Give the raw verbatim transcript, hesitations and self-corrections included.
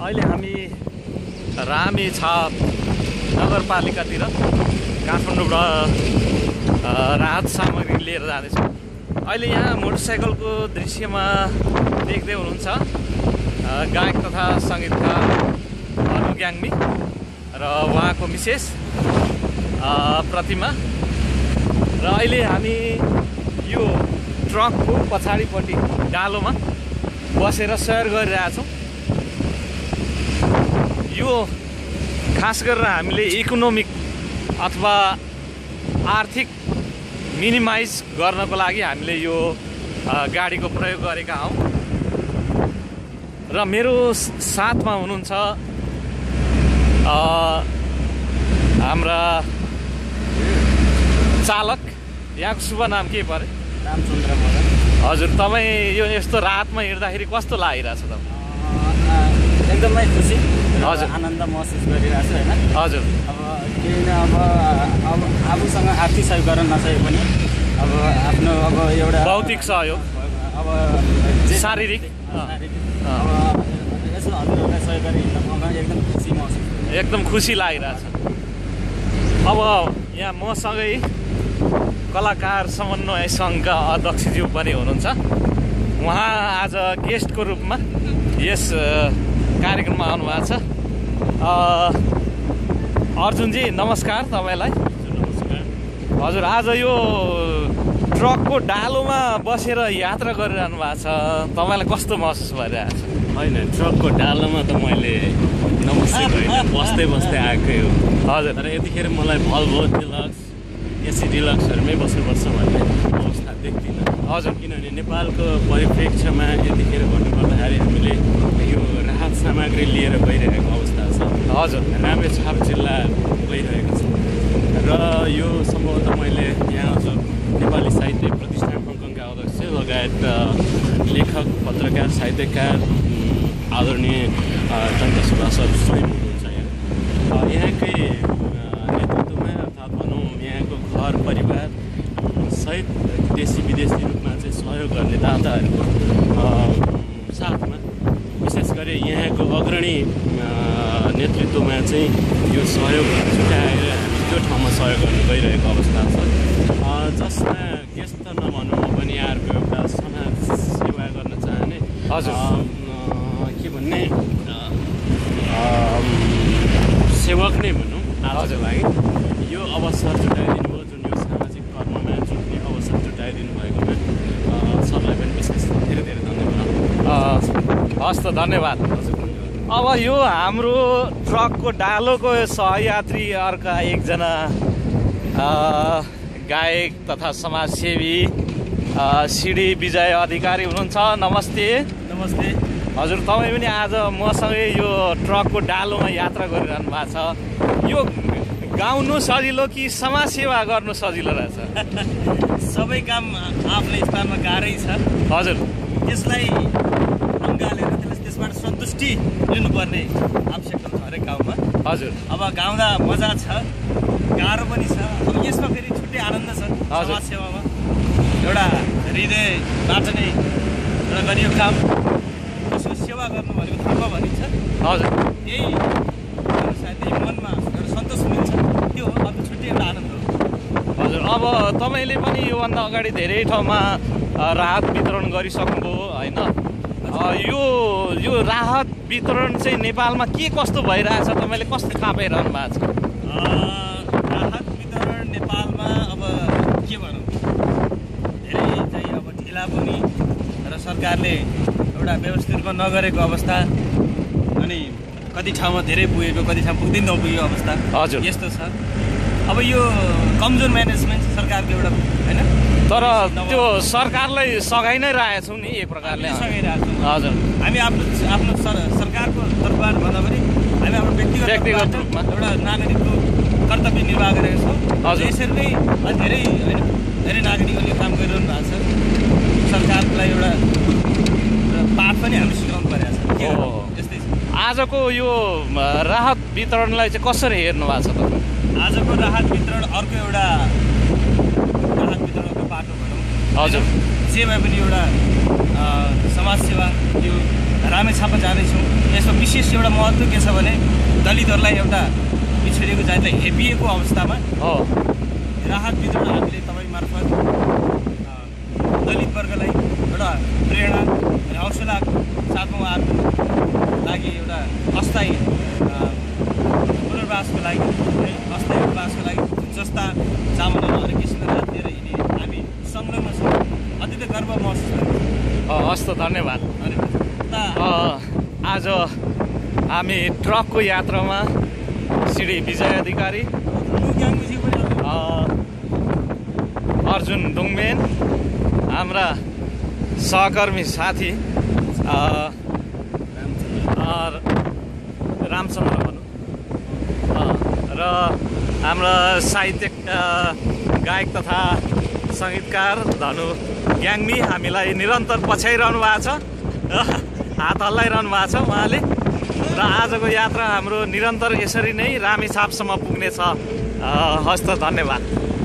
अहिले हामी रामेछाप नगरपालिकातिर काठमाडौँबाट राहत सामग्री लिएर जाँदैछौँ। अहिले यहाँ मोटरसाइकलको दृश्यमा देख्दै हुनुहुन्छ गायक तथा सङ्गीतकार अनु ग्याङ्मी र उहाँको मिसेस प्रतिमा। र अहिले हामी यो ट्रकको पछाडिपट्टि डालोमा बसेर सैर गरिरहेछौँ। यो खास गरेर हामीले इकोनोमिक अथवा आर्थिक मिनिमाइज गर्नको लागि हामीले यो गाडीको प्रयोग गरेका हौँ। र मेरो साथमा हुनुहुन्छ हाम्रा चालक। यहाँको शुभ नाम के परे? रामचन्द्र मदन। हजुर, तपाईँ यो यस्तो रातमा हिँड्दाखेरि कस्तो लागिरहेछ तपाईँ? एकदमै खुसी, हजुर, आनन्द महसुस गरिरहेको छु होइन। हजुर, अब केही न अब अब आफूसँग आर्थिक सहयोग गर्न नसके पनि अब आफ्नो अब एउटा भौतिक सहयोग, अब शारीरिक अब यसो हजुरहरूलाई सहयोग गरी हिँड्न पाउँदा एकदम खुसी महसुस एकदम खुसी लागिरहेछ। अब यहाँ मसँगै कलाकार समन्वय सङ्घका अध्यक्षज्यू पनि हुनुहुन्छ। उहाँ आज गेस्टको रूपमा यस कार्यक्रममा आउनुभएको छ। अर्जुनजी नमस्कार तपाईँलाई। नमस्कार। हजुर, आज यो ट्रकको डालोमा बसेर यात्रा गरिरहनु भएको छ, तपाईँलाई कस्तो महसुस भइरहेको छ? होइन, ट्रकको डालोमा त मैले नबसेको होइन, बस्दै बस्दै आएकै हो। हजुर, तर यतिखेर मलाई भल्भो डिलक्स एसी डिलक्सहरूमै बस्नुपर्छ भन्ने अवस्था देख्दिनँ। हजुर, किनभने नेपालको परिप्रेक्ष्यमा यतिखेर भन्नुपर्दाखेरि हामीले यो राहत सामग्री लिएर गइरहेको अवस्था छ। हजुर, रामेछाप जिल्ला गइरहेको छ र यो सम्भवतः मैले यहाँ हजुर नेपाली साहित्य प्रतिष्ठान हङकङका अध्यक्ष लगायत लेखक, पत्रकार, साहित्यकार आदरणीय टङ्क सुभाषहरू स्वयं हुनुहुन्छ यहाँ। यहाँकै नेतृत्वमा अर्थात् भनौँ यहाँको घर परिवार सहित देशी विदेशी रूपमा चाहिँ सहयोग गर्ने दाताहरूको साथमा विशेष गरी यहाँको अग्रणी नेतृत्वमा चाहिँ यो सहयोग छुट्याएर हामी त्यो ठाउँमा सहयोग गर्न गइरहेको अवस्था छ, जसमा गेस्ट त नभनौँ पनि यहाँहरूको एउटा समाज सेवा गर्न चाहने हजुर के भन्ने सेवक नै भनौँ आजको लागि यो अवसर जुटाइदिनु भयो, जुन यो सामाजिक कर्ममा जुट्ने अवसर जुटाइदिनु भएकोमा सबलाई पनि विशेष धेरै धेरै धन्यवाद। हस् त, धन्यवाद। अब यो हाम्रो ट्रकको डालोको सहयात्री अर्का एकजना गायक तथा समाजसेवी सिडी विजय अधिकारी हुनुहुन्छ। नमस्ते। नमस्ते। हजुर, तपाईँ पनि आज मसँगै यो ट्रकको डालोमा यात्रा गरिरहनु भएको छ। यो गाउनु सजिलो कि समाजसेवा गर्नु सजिलो रहेछ? सबै काम आफ्नै स्थानमा गाह्रै छ। हजुर, यसलाई अँगालेर त्यसलाई त्यसबाट सन्तुष्टि लिनुपर्ने आवश्यकता छ हरेक गाउँमा। हजुर, अब गाउँदा मजा छ, गाह्रो पनि छ। अब यसमा फेरि छुट्टै आनन्द छ समाजसेवामा। एउटा हृदयबाट नै एउटा गरियो काम, त्यसको सेवा गर्नु भनेको धर्म भनिन्छ। हजुर, यही सायद यही मनमा एउटा सन्तोष मिल्छ, त्यो हो अब छुट्टै एउटा आनन्द हो। हजुर, अब तपाईँले पनि योभन्दा अगाडि धेरै ठाउँमा राहत वितरण गरिसक्नुभयो होइन? यो यो राहत वितरण चाहिँ नेपालमा के कस्तो भइरहेछ, तपाईँले कस्तो थाहा पाइरहनु भएको छ? राहत वितरण नेपालमा अब के भनौँ, धेरै चाहिँ अब ढिला पनि र सरकारले एउटा व्यवस्थित रूपमा नगरेको अवस्था, अनि कति ठाउँमा धेरै पुगेको, कति ठाउँ पुग्दै नपुगेको अवस्था। हजुर, यस्तो छ। अब यो कमजोर म्यानेजमेन्ट सरकारको एउटा होइन, तर त्यो सरकारलाई सघाइ नै रहेछौँ नि एक प्रकारले। सघाइरहेको छौँ। हजुर, हामी आफ्नो आफ्नो सरकारको तर्फबाट भन्दा पनि हामी आफ्नो व्यक्तिगत व्यक्तिगत रूपमा एउटा नागरिकको कर्तव्य निर्वाह गरेका छौँ। हजुर, यसरी नै धेरै होइन धेरै नागरिकहरूले काम गरिरहनु भएको छ। सरकारलाई एउटा पाठ पनि हामी सिकाउनु परेको छ। यस्तै छ। आजको यो राहत वितरणलाई चाहिँ कसरी हेर्नु भएको छ तपाईँ? आजको राहत वितरण अर्को एउटा राहत वितरणको बाटो भनौँ। हजुर, जे भए पनि एउटा समाजसेवा यो रामेछापमा जाँदैछौँ। यसमा विशेष एउटा महत्त्व के छ भने दलितहरूलाई एउटा पिछडिएको जातिलाई हेपिएको अवस्थामा हो राहत वितरण हामीले तपाईँ मार्फत दलित वर्गलाई एउटा प्रेरणा अनि हौसला साथमा उहाँहरूको लागि एउटा अस्थायी पुनर्वासको लागि है अस्थायी उपवासको लागि जस्ता चामलहरू अरू किसिमका दिएर हिँडे हामी संलग्न छौँ। अत्यन्तै गर्व महसुस गर्छौँ। हस् त धन्यवाद। धन्यवाद। आज हामी ट्रकको यात्रामा श्री विजय अधिकारी, अर्जुन डुङमेन, हाम्रा सहकर्मी साथी रामचन्द्र भनौँ र हाम्रा साहित्यिक गायक तथा सङ्गीतकार धनु ग्याङ्मी हामीलाई निरन्तर पछ्याइरहनु भएको छ, हात हल्लाइरहनु भएको छ उहाँले। र आजको यात्रा हाम्रो निरन्तर यसरी नै रामेछापसम्म पुग्नेछ। हस् त धन्यवाद।